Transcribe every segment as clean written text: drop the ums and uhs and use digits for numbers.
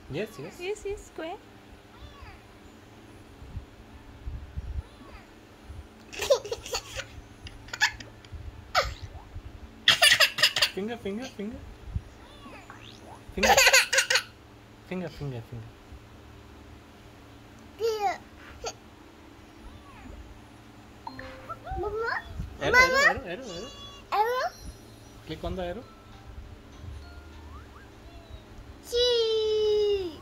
Yes, yes. Yes, yes, square. Finger, finger, finger. Finger. Finger, finger, finger. Mama? Arrow, Mama? arrow, arrow, arrow, arrow. Arrow? Click on the arrow. See.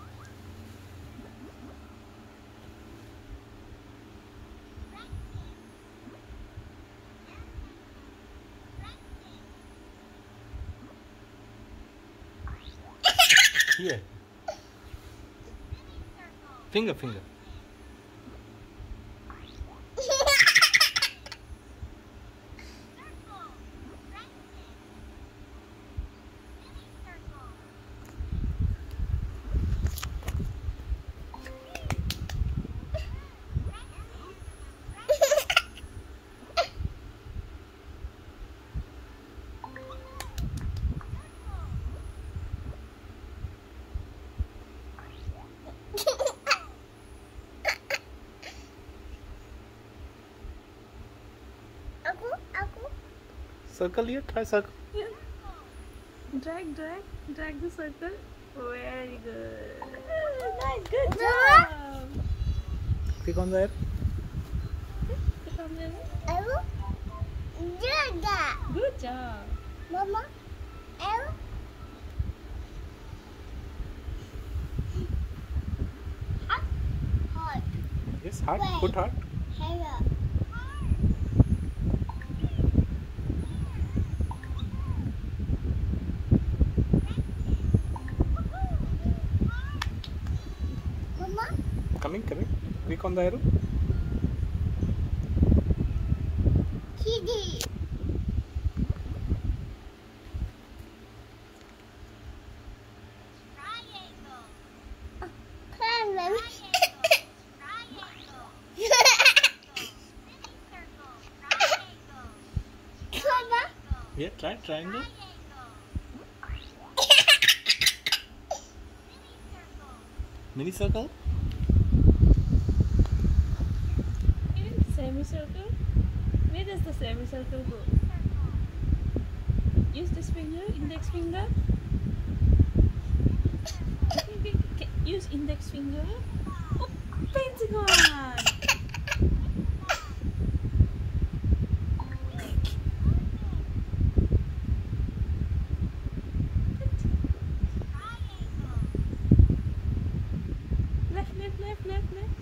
Here. Finger, finger. Aku. Circle here, try circle. Yeah. Drag the circle. Very good. Nice, good job. Click on the arrow. Click on the arrow. Arrow? Jaga. Good job. Mama? Arrow? Heart. Yes, heart. Wait. Put heart. Arrow. Mama? Coming, coming. Click on the arrow. Kitty. Triangle. Mama? Yeah, try triangle. Mini circle. Semicircle. Where does the semicircle go? Use this finger, index finger. Okay. Use index finger. Oh, pentagon. Left, left, left, left, left.